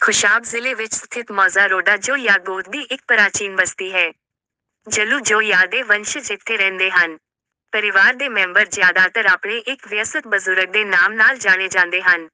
खुशाब जिले ਵਿੱਚ ਸਥਿਤ ਮੌਜ਼ਾ ਰੋਡਾ ਜੋ ਯਾਗੋਤ ਦੀ ਇੱਕ ਪ੍ਰਾਚੀਨ ਬਸਤੀ ਹੈ। ਜਲੂ ਜੋ ਯਾਦੇ ਵੰਸ਼ਜ ਇੱਥੇ ਰਹਿੰਦੇ ਹਨ। ਪਰਿਵਾਰ ਦੇ ਮੈਂਬਰ ਜ਼ਿਆਦਾਤਰ ਆਪਣੇ ਇੱਕ ਵਿਅਸਤ ਬਜ਼ੁਰਗ ਦੇ ਨਾਮ ਨਾਲ ਜਾਣੇ ਜਾਂਦੇ ਹਨ।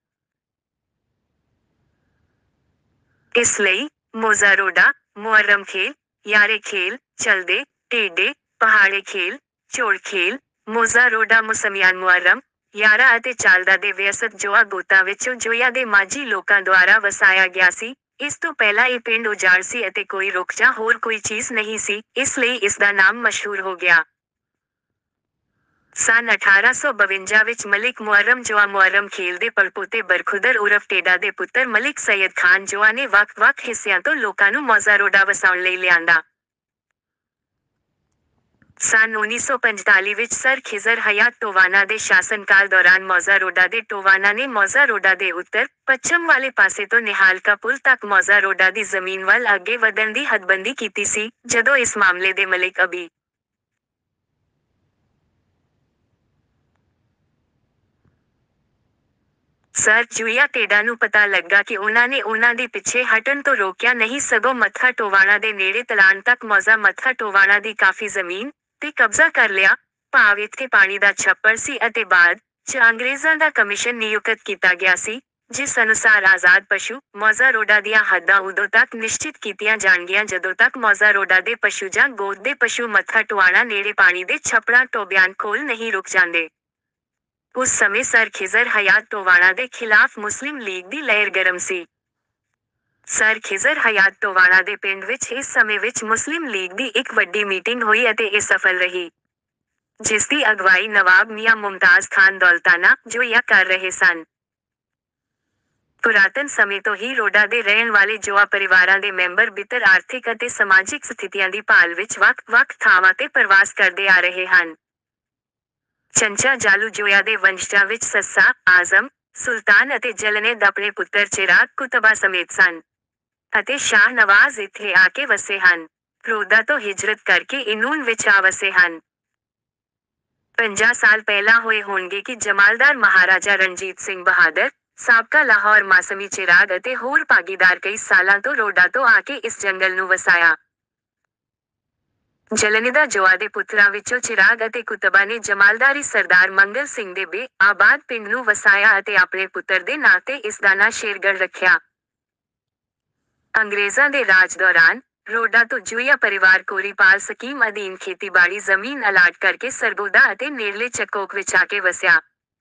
ਇਸ ਲਈ ਮੌਜ਼ਾ ਰੋਡਾ, ਮੁਹੱਰਮ ਖੇਲ, ਯਾਰੇ ਖੇਲ, ਚਲਦੇ, ਟੇਡੇ, ਪਹਾੜੇ ਖੇਲ, ਝੋੜ ਖੇਲ, ਮੌਜ਼ਾ ਰੋਡਾ ਮੁਸਲਮਾਨ ਮੁਹੱਰਮ, ਯਾਰਾ ਅਤੇ ਚਾਲਦਾ ਦੇ ਵਿਅਸਤ ਜੋਆ ਗੋਤਾਂ ਵਿੱਚੋਂ ਜੋਇਆ ਦੇ ਮਾਝੀ ਲੋਕਾਂ ਦੁਆਰਾ ਵਸਾਇਆ ਗਿਆ ਸੀ। ਇਸ ਤੋਂ ਪਹਿਲਾਂ ਇਹ ਪਿੰਡ ਉਜਾੜ ਸੀ ਅਤੇ ਕੋਈ ਰੁੱਖ ਜਾਂ ਹੋਰ ਕੋਈ ਚੀਜ਼ ਨਹੀਂ ਸੀ, ਇਸ ਲਈ ਇਸ ਦਾ ਨਾਮ ਮਸ਼ਹੂਰ ਹੋ ਗਿਆ। ਸੰਨ 1852 ਵਿੱਚ ਮਲਿਕ ਮੁਹੱਰਮ ਜੋਆ ਮੁਹੱਰਮ ਖੇਲ ਦੇ ਪੜਪੋਤੇ ਬਰਖੁਦਰ ਉਰਫ ਟੇਡਾ ਦੇ ਪੁੱਤਰ ਮਲਿਕ ਸੈਯਦ ਖਾਨ ਜੋਆ ਨੇ ਵੱਖ-ਵੱਖ ਹਿੱਸਿਆਂ ਤੋਂ ਲੋਕਾਂ ਨੂੰ ਮੌਜ਼ਾ ਰੋਡਾ ਵਸਾਉਣ ਲਈ ਲਿਆਂਦਾ। ਸੰਨ 1945 ਵਿੱਚ ਸਰ ਖਿਜ਼ਰ ਹਯਾਤ ਟੋਵਾਨਾ ਦੇ ਸ਼ਾਸਨਕਾਲ ਦੌਰਾਨ ਮੌਜ਼ਾ ਰੋਡਾ ਦੇ ਟੋਵਾਨਾ ਨੇ ਮੌਜ਼ਾ ਰੋਡਾ ਦੇ ਉੱਤਰ-ਪੱਛਮ ਵਾਲੇ ਪਾਸੇ ਤੋਂ ਨਿਹਾਲਕਾ ਪੁਲ ਤੱਕ ਮੌਜ਼ਾ ਰੋਡਾ ਦੀ ਜ਼ਮੀਨ ਵੱਲ ਅੱਗੇ ਵਧਣ ਦੀ ਹੱਦਬੰਦੀ ਕੀਤੀ ਸੀ, ਜਦੋਂ ਇਸ ਮਾਮਲੇ ਦੇ ਮਲਿਕ ਅਬੀ ਸਰ ਜੂਇਆ ਟੇਡਾ ਨੂੰ ਪਤਾ ਲੱਗਾ ਕਿ ਉਹਨਾਂ ਨੇ ਉਹਨਾਂ ਦੀ ਪਿੱਛੇ ਹਟਣ ਤੋਂ ਰੋਕਿਆ ਨਹੀਂ ਸਗੋਂ ਮੱਥਾ ਟੋਵਾਣਾ ਦੇ ਨੇੜੇ ਤਲਾਣ ਤੱਕ ਮੌਜ਼ਾ ਮੱਥਾ ਟੋਵਾਣਾ ਦੀ ਕਾਫੀ ਜ਼ਮੀਨ ਤੇ ਕਬਜ਼ਾ ਕਰ ਲਿਆ, ਭਾਵ ਇੱਥੇ ਪਾਣੀ ਦਾ ਛੱਪੜ ਸੀ ਅਤੇ ਬਾਅਦ 'ਚ ਅੰਗਰੇਜ਼ਾਂ ਦਾ ਕਮਿਸ਼ਨ ਨਿਯੁਕਤ ਕੀਤਾ ਗਿਆ ਸੀ, ਜਿਸ ਅਨੁਸਾਰ ਆਜ਼ਾਦ ਪਸ਼ੂ, ਮੌਜ਼ਾ ਰੋਡਾ ਦੀਆਂ ਹੱਦਾਂ ਉਦੋਂ ਤੱਕ ਨਿਸ਼ਚਿਤ ਕੀਤੀਆਂ ਜਾਣਗੀਆਂ ਜਦੋਂ ਤੱਕ ਮੌਜ਼ਾ ਰੋਡਾ ਦੇ ਪਸ਼ੂ ਜਾਂ ਗੋਤ ਦੇ ਪਸ਼ੂ ਮੱਥਾ ਟੋਵਾਣਾ ਨੇੜੇ ਪਾਣੀ ਦੇ ਛੱਪੜਾਂ ਟੋਬਿਆਂ ਕੋਲ ਨਹੀਂ ਰੁਕ ਜਾਂਦੇ। ਉਸ ਸਮੇਂ ਸਰ ਖਿਜ਼ਰ ਹਯਾਤ ਟੋਵਾਣਾ ਦੇ ਖਿਲਾਫ ਮੁਸਲਿਮ ਲੀਗ ਦੀ ਲਹਿਰ ਗਰਮ ਸੀ। ਸਰ ਖਿਜ਼ਰ ਹਯਾਤ ਟੋਵਾਣਾ ਦੇ ਪਿੰਡ ਵਿੱਚ ਇਸ ਸਮੇਂ ਵਿੱਚ ਮੁਸਲਿਮ ਲੀਗ ਦੀ ਇੱਕ ਵੱਡੀ ਮੀਟਿੰਗ ਹੋਈ ਅਤੇ ਇਹ ਸਫਲ ਰਹੀ, ਜਿਸ ਦੀ ਅਗਵਾਈ ਨਵਾਬ ਮੀਆਂ ਮੁਮਤਾਜ਼ ਖਾਨ ਦੌਲਤਾਨਾ ਜੋਇਆ ਕਰ ਰਹੇ ਸਨ। ਪੁਰਾਤਨ ਸਮੇਂ ਤੋਂ ਹੀ ਰੋਡਾ ਦੇ ਰਹਿਣ ਵਾਲੇ ਜੋਆ ਪਰਿਵਾਰਾਂ ਦੇ ਮੈਂਬਰ ਬਿਹਤਰ ਆਰਥਿਕ ਅਤੇ ਸਮਾਜਿਕ ਸਥਿਤੀਆਂ ਦੀ ਭਾਲ ਵਿੱਚ ਵੱਖ-ਵੱਖ ਥਾਵਾਂ ਤੇ ਪ੍ਰਵਾਸ ਕਰਦੇ ਆ ਰਹੇ ਹਨ। ਚੰਚਾ ਜਾਲੂ ਜੋਇਆ ਦੇ ਵੰਸ਼ਜਾਂ ਵਿੱਚ ਸੱਸਾ, ਆਜ਼ਮ, ਸੁਲਤਾਨ ਅਤੇ ਜਲਨੇਦ ਆਪਣੇ ਪੁੱਤਰ ਚਿਰਾਗ ਕੁਤਬਾ ਸਮੇਤ ਸਨ, ਅਤੇ ਸ਼ਾਹ ਨਵਾਜ਼ ਇੱਥੇ ਆ ਕੇ ਵਸੇ ਹਨ। ਰੋਦਾ ਤੋਂ ਹਿਜਰਤ ਕਰਕੇ ਇਨੂਨ ਵਿੱਚ ਆ ਵਸੇ ਹਨ। 50 ਸਾਲ ਪਹਿਲਾਂ ਹੋਏ ਹੋਣਗੇ ਕਿ ਜਮਾਲਦਾਰ ਮਹਾਰਾਜਾ ਰਣਜੀਤ ਸਿੰਘ ਬਹਾਦਰ, ਸਾਬਕਾ ਲਾਹੌਰ ਮਾਸਮੀ ਚਿਰਾਗ ਅਤੇ ਹੋਰ ਭਾਗੀਦਾਰ ਕਈ ਸਾਲਾਂ ਤੋਂ ਰੋਡਾ ਤੋਂ ਆ ਕੇ ਇਸ ਜੰਗਲ ਨੂੰ ਵਸਾਇਆ। ਜਲਨੇਦਾ ਜੋਆ ਦੇ ਪੁੱਤਰਾਂ ਵਿੱਚੋਂ ਚਿਰਾਗ ਅਤੇ ਕੁਤਬਾ ਨੇ ਜਮਾਲਦਾਰੀ ਸਰਦਾਰ ਮੰਗਲ ਸਿੰਘ ਦੇ ਆਬਾਦ ਪਿੰਡ ਨੂੰ ਵਸਾਇਆ ਅਤੇ ਆਪਣੇ ਪੁੱਤਰ ਦੇ ਨਾਂ ਤੇ ਇਸ ਦਾ ਨਾਂ ਸ਼ੇਰਗੜ੍ਹ ਰੱਖਿਆ। ਅੰਗਰੇਜ਼ਾਂ ਦੇ ਰਾਜ ਦੌਰਾਨ, ਰੋਡਾ ਤੋਂ ਜੋਇਆ ਪਰਿਵਾਰ ਕੋਰੀਪਾਲ ਸਕੀਮ ਅਧੀਨ ਖੇਤੀਬਾੜੀ ਜ਼ਮੀਨ ਅਲਾਟ ਕਰਕੇ ਸਰਗੋਦਾ ਅਤੇ ਨੇੜਲੇ ਚੱਕੋਕ ਵਿੱਚ ਆ ਕੇ ਵਸਿਆ।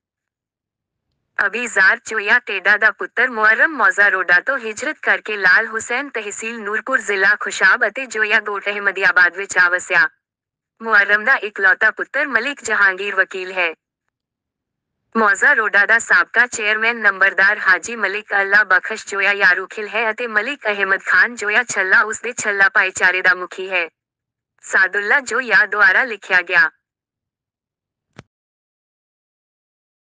ਅਬੀਜ਼ਾਰ ਜੋਇਆ ਟੇਡਾ ਦਾ ਪੁੱਤਰ ਮੁਹੱਰਮ ਮੌਜ਼ਾ ਰੋਡਾ ਤੋਂ ਹਿਜਰਤ ਕਰਕੇ ਲਾਲ ਹੁਸੈਨ ਤਹਿਸੀਲ ਨੂਰਪੁਰ ਜ਼ਿਲ੍ਹਾ ਖੁਸ਼ਾਬ ਅਤੇ ਜੋਇਆ ਗੋਟ ਅਹਿਮਦੀਆਬਾਦ ਵਿੱਚ ਆ ਵਸਿਆ। ਮੁਹੱਰਮ ਦਾ ਇਕਲੌਤਾ ਪੁੱਤਰ ਮਲਿਕ ਜਹਾਂਗੀਰ ਵਕੀਲ ਹੈ। ਮੌਜ਼ਾ ਰੋਡਾ ਦਾ ਸਾਬਕਾ ਚੇਅਰਮੈਨ ਨੰਬਰਦਾਰ ਹਾਜੀ ਮਲਿਕ ਅੱਲਾ ਬਖਸ਼ ਜੋਇਆ ਯਾਰੂਖਿਲ ਹੈ ਅਤੇ ਮਲਿਕ ਅਹਿਮਦ ਖਾਨ ਜੋਇਆ ਛੱਲਾ ਉਸ ਦੇ ਛੱਲਾ ਭਾਈਚਾਰੇ ਦਾ ਮੁਖੀ ਹੈ। ਸਾਦੁੱਲਾ ਜੋਇਆ ਦੁਆਰਾ ਲਿਖਿਆ ਗਿਆ